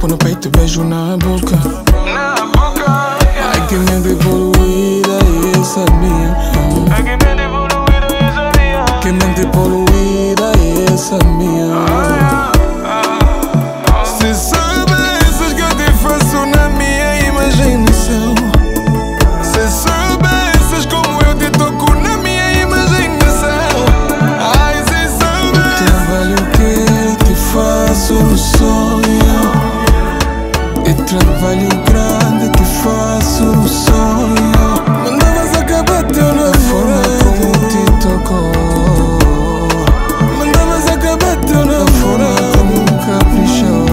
corpo no peito, beijo na boca. Ai que mente poluída, essa é minha. Que mente poluída, essa é minha. Se soubesses que eu te faço na minha imaginação, se soubesses como eu te toco na minha imaginação. Ai, se soubesses o trabalho que eu te faço no sonho, e trabalho grande que faço no sonho. Mandavas acabar teu namorado, como te tocou. Mandavas acabar teu namorado, como caprichou.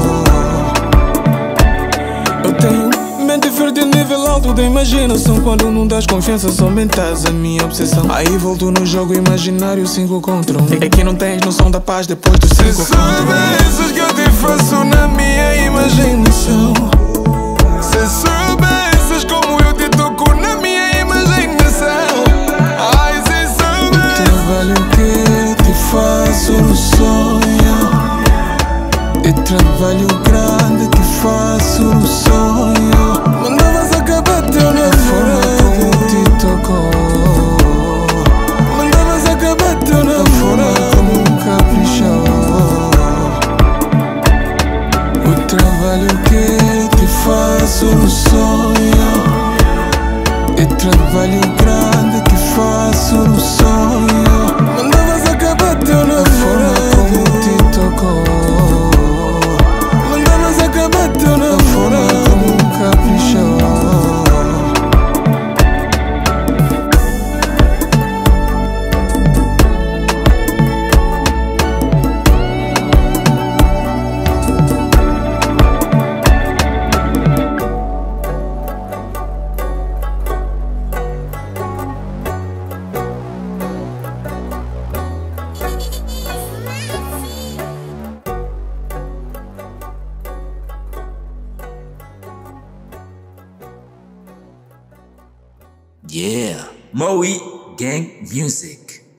Eu tenho mente fértil, nível alto da imaginação. Quando não das confiança, só aumentas a minha obsessão. Aí volto no jogo imaginário 5 contra 1. É que não tens noção da paz depois dos 5 contra 1. Se soubesses que eu te faço na minha imaginação, se soubesses como eu te toco na minha imaginação. Ai, se soubesses o trabalho que eu te faço no sonho, e trabalho grande que faço no sonho. Mandavas acabar teu namorado, como te tocou. Mandavas acabar teu namorado, como caprichou. O trabalho que eu te faço no sonho, e trabalho grande que faço no sonho. Mandavas acabar teu namorado, como te tocou. Mandavas acabar teu namorado, como caprichou. Yeah, Moe Gang Music.